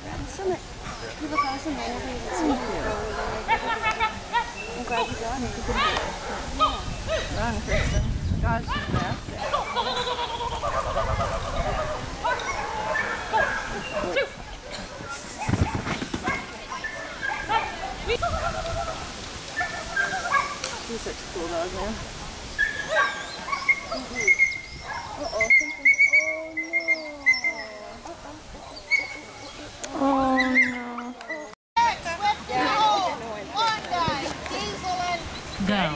Summit. You look awesome. I never even seen you. I'm glad you got it. Run, Kristen. Gosh, she's nasty. He's such a cool dog, man. Uh-oh, something. Oh, no. Go.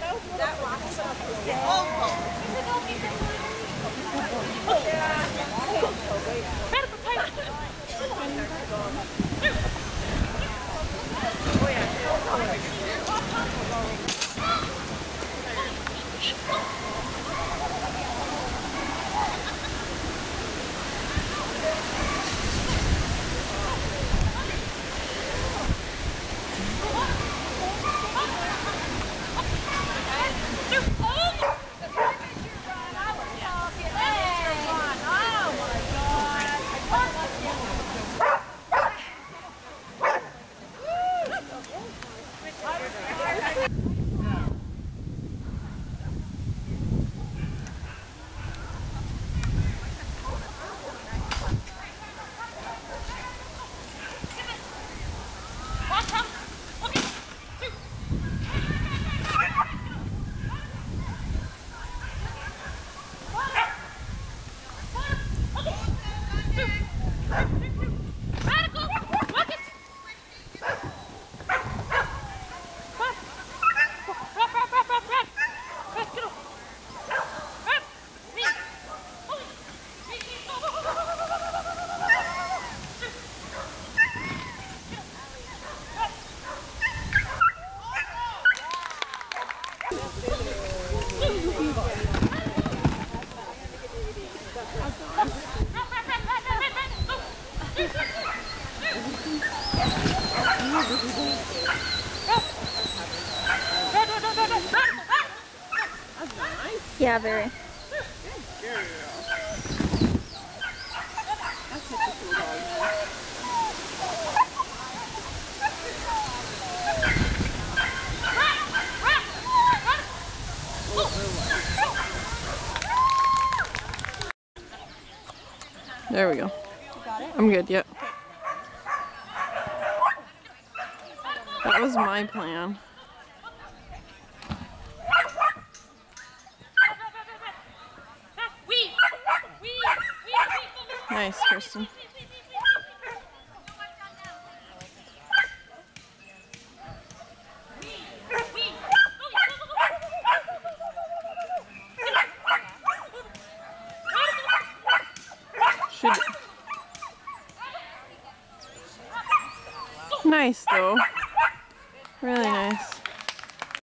Yeah, very. That's such a cool dog. There we go. I'm good, yep. That was my plan. Nice, Kristen. Nice though. Really nice.